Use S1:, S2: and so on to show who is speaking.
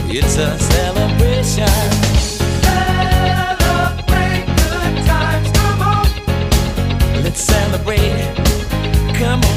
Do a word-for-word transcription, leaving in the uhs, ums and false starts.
S1: It's a celebration. Celebrate good times, come on. Let's celebrate, come on.